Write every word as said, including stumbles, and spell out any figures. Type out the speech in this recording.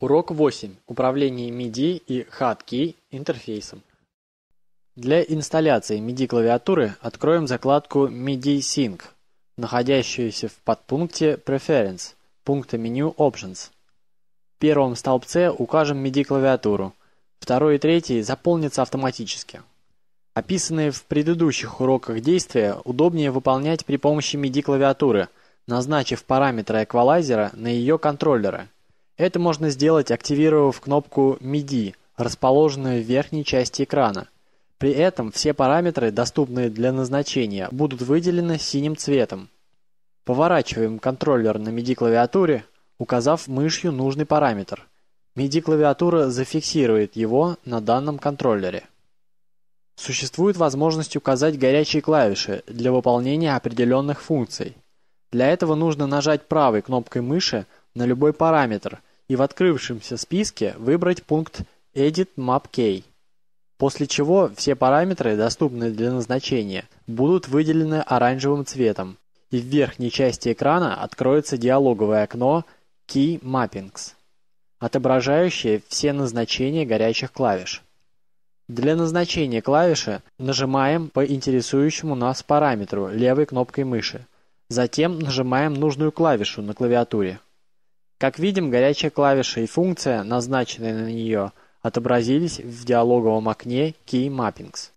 Урок восемь. Управление MIDI и Hotkey интерфейсом. Для инсталляции MIDI-клавиатуры откроем закладку MIDI Sync, находящуюся в подпункте Preference, пункта меню Options. В первом столбце укажем MIDI-клавиатуру, второй и третий заполнятся автоматически. Описанные в предыдущих уроках действия удобнее выполнять при помощи MIDI-клавиатуры, назначив параметры эквалайзера на ее контроллеры. Это можно сделать, активировав кнопку MIDI, расположенную в верхней части экрана. При этом все параметры, доступные для назначения, будут выделены синим цветом. Поворачиваем контроллер на MIDI-клавиатуре, указав мышью нужный параметр. MIDI-клавиатура зафиксирует его на данном контроллере. Существует возможность указать горячие клавиши для выполнения определенных функций. Для этого нужно нажать правой кнопкой мыши на любой параметр и в открывшемся списке выбрать пункт Edit Map Key, после чего все параметры, доступные для назначения, будут выделены оранжевым цветом, и в верхней части экрана откроется диалоговое окно Key Mappings, отображающее все назначения горячих клавиш. Для назначения клавиши нажимаем по интересующему нас параметру левой кнопкой мыши, затем нажимаем нужную клавишу на клавиатуре. Как видим, горячая клавиша и функция, назначенная на нее, отобразились в диалоговом окне Key Mappings.